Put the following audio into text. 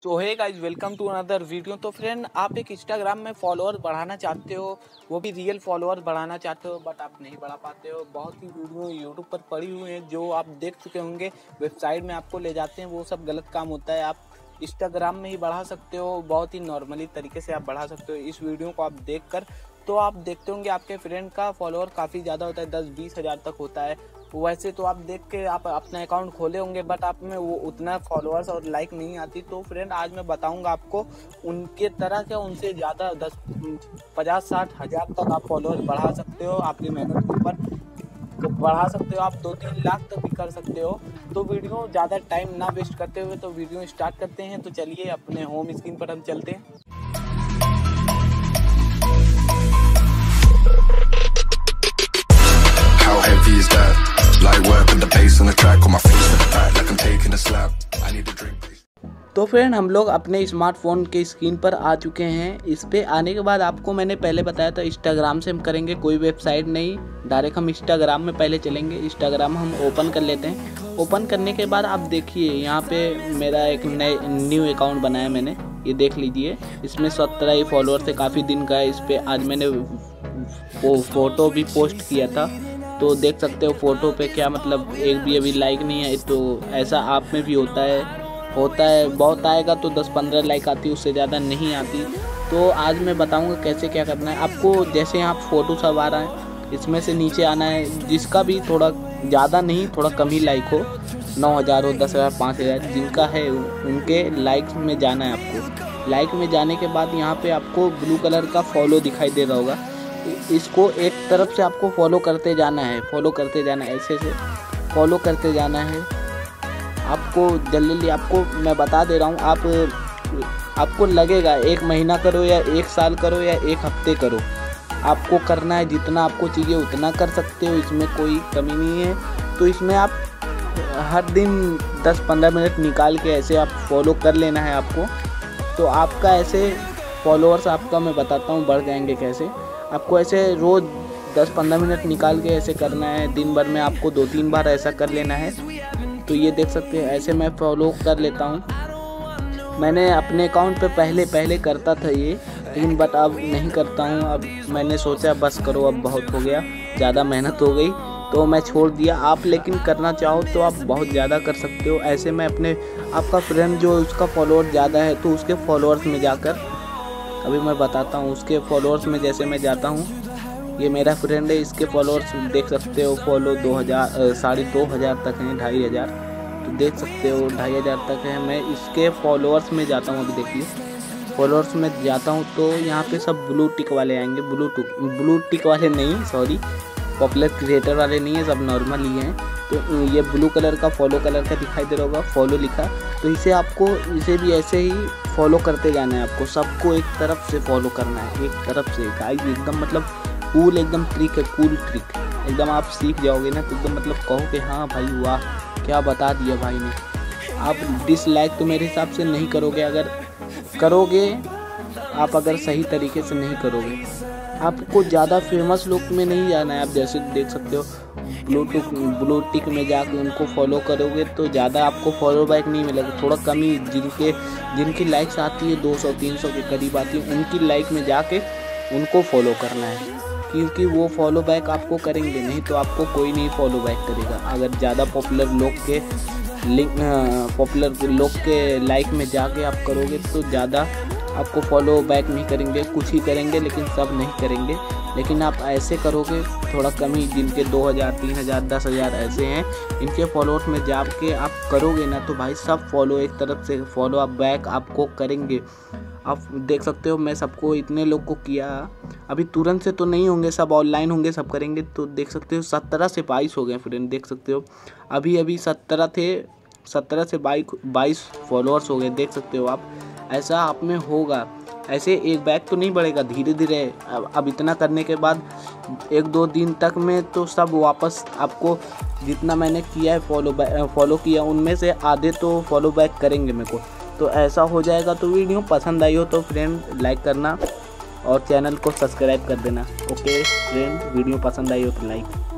तो hey guys, welcome to another video. तो friend, आप एक इंस्टाग्राम में फॉलोअर बढ़ाना चाहते हो, वो भी रियल फॉलोअर बढ़ाना चाहते हो, बट आप नहीं बढ़ा पाते हो। बहुत ही वीडियो यूट्यूब पर पड़ी हुई हैं जो आप देख चुके होंगे, वेबसाइट में आपको ले जाते हैं, वो सब गलत काम होता है। आप इंस्टाग्राम में ही बढ़ा सकते हो, बहुत ही नॉर्मली तरीके से आप बढ़ा सकते हो। इस वीडियो को आप देख कर तो आप देखते होंगे आपके फ्रेंड का फॉलोअर काफ़ी ज़्यादा होता है, 10-20 हज़ार तक होता है। वैसे तो आप देख के आप अपना अकाउंट खोले होंगे, बट आप में वो उतना फॉलोअर्स और लाइक नहीं आती। तो फ्रेंड, आज मैं बताऊंगा आपको उनके तरह क्या उनसे ज़्यादा 50-60 हज़ार तक आप फॉलोअर्स बढ़ा सकते हो। आपकी मेहनत के ऊपर तो बढ़ा सकते हो, आप 2-3 लाख तक भी कर सकते हो। तो वीडियो ज़्यादा टाइम ना वेस्ट करते हुए तो वीडियो स्टार्ट करते हैं। तो चलिए अपने होम स्क्रीन पर हम चलते हैं। How heavy is that? Light work with the bass on the track, on my face to the back like I'm taking a slap. I need a drink. तो फ्रेंड, हम लोग अपने स्मार्टफोन के screen पर आ चुके हैं। इस पे आने के बाद आपको मैंने पहले बताया था इंस्टाग्राम से हम करेंगे, कोई वेबसाइट नहीं, डायरेक्ट हम इंस्टाग्राम में पहले चलेंगे। इंस्टाग्राम हम ओपन कर लेते हैं। ओपन करने के बाद आप देखिए यहाँ पे मेरा एक न्यू अकाउंट बनाया मैंने, ये देख लीजिए। इसमें 17 ही फॉलोअर्स है, काफ़ी दिन का है। इस पर आज मैंने वो फ़ोटो भी पोस्ट किया था, तो देख सकते हो फ़ोटो पे क्या मतलब एक भी अभी लाइक नहीं है। तो ऐसा आप में भी होता है बहुत आएगा तो 10-15 लाइक आती है, उससे ज़्यादा नहीं आती। तो आज मैं बताऊंगा कैसे क्या करना है आपको। जैसे यहाँ फ़ोटो सब आ रहा है, इसमें से नीचे आना है। जिसका भी थोड़ा ज़्यादा नहीं, थोड़ा कम ही लाइक हो, 9,000 हो, 10,000, 5,000 जिनका है, उनके लाइक में जाना है आपको। लाइक में जाने के बाद यहाँ पे आपको ब्लू कलर का फॉलो दिखाई दे रहा होगा, इसको एक तरफ से आपको फॉलो करते जाना है, ऐसे से फॉलो करते जाना है। आपको जल्दी आपको मैं बता दे रहा हूँ, आपको लगेगा 1 महीना करो या 1 साल करो या 1 हफ्ते करो, आपको करना है। जितना आपको चाहिए उतना कर सकते हो, इसमें कोई कमी नहीं है। तो इसमें आप हर दिन 10-15 मिनट निकाल के ऐसे आप फॉलो कर लेना है आपको। तो आपका ऐसे फॉलोअर्स आपका मैं बताता हूँ बढ़ जाएंगे कैसे। आपको ऐसे रोज़ 10-15 मिनट निकाल के ऐसे करना है। दिन भर में आपको 2-3 बार ऐसा कर लेना है। तो ये देख सकते हैं, ऐसे मैं फॉलो कर लेता हूँ। मैंने अपने अकाउंट पे पहले करता था ये, लेकिन बट अब नहीं करता हूँ। अब मैंने सोचा बस करो, अब बहुत हो गया, ज़्यादा मेहनत हो गई, तो मैं छोड़ दिया। आप लेकिन करना चाहो तो आप बहुत ज़्यादा कर सकते हो। ऐसे मैं आपका फ्रेंड जो उसका फॉलोअर ज़्यादा है तो उसके फॉलोअर्स में जाकर अभी मैं बताता हूँ। उसके फॉलोअर्स में जैसे मैं जाता हूँ, ये मेरा फ्रेंड है, इसके फॉलोअर्स देख सकते हो, फॉलो 2,500 तक हैं, 2,500, तो देख सकते हो 2,500 तक है। मैं इसके फॉलोअर्स में जाता हूँ। अभी देखिए फॉलोअर्स में जाता हूँ तो यहाँ पे सब ब्लू टिक वाले आएंगे। ब्लू टिक वाले नहीं, सॉरी, पॉपुलर क्रिएटर वाले नहीं है, सब नॉर्मल ही हैं। तो ये ब्लू कलर का फॉलो कलर का दिखाई दे रहा होगा, फॉलो लिखा, तो इसे भी ऐसे ही फॉलो करते जाना है आपको। सबको एक तरफ से फॉलो करना है, एक तरफ से गाइस, एकदम मतलब कूल एकदम ट्रिक है, कूल ट्रिक एकदम। आप सीख जाओगे ना तो एकदम मतलब कहो कि हाँ भाई वाह, क्या बता दिया भाई ने। आप डिसलाइक तो मेरे हिसाब से नहीं करोगे, अगर करोगे आप अगर सही तरीके से नहीं करोगे। आपको ज़्यादा फेमस लोग में नहीं जाना है। आप जैसे देख सकते हो ब्लू टिक में जाके उनको फॉलो करोगे तो ज़्यादा आपको फॉलो बैक नहीं मिलेगा, थोड़ा कम ही। जिनकी लाइक्स आती है 200-300 के करीब आती है, उनकी लाइक में जाके उनको फॉलो करना है, क्योंकि वो फॉलो बैक आपको करेंगे, नहीं तो आपको कोई नहीं फॉलो बैक करेगा। अगर ज़्यादा पॉपुलर लोग के लाइक में जाके आप करोगे तो ज़्यादा आपको फॉलो बैक नहीं करेंगे, कुछ ही करेंगे लेकिन सब नहीं करेंगे। लेकिन आप ऐसे करोगे थोड़ा कम ही, जिनके 2,000, 3,000, 10,000 ऐसे हैं, इनके फॉलोअर्स में जाके आप करोगे ना तो भाई सब फॉलो एक तरफ से फॉलो आप बैक आपको करेंगे। आप देख सकते हो मैं सबको, इतने लोग को किया, अभी तुरंत से तो नहीं होंगे, सब ऑनलाइन होंगे, सब करेंगे। तो देख सकते हो 17 से 22 हो गए फ्रेंड, देख सकते हो अभी 17 थे, 17 से 22 फॉलोअर्स हो गए, देख सकते हो आप। ऐसा आप में होगा, ऐसे एक बैक तो नहीं बढ़ेगा, धीरे धीरे। अब इतना करने के बाद 1-2 दिन तक में तो सब वापस आपको जितना मैंने किया है फॉलो किया, उनमें से आधे तो फॉलो बैक करेंगे मेरे को। तो ऐसा हो जाएगा। तो वीडियो पसंद आई हो तो फ्रेंड लाइक करना और चैनल को सब्सक्राइब कर देना। ओके फ्रेंड, वीडियो पसंद आई हो तो लाइक।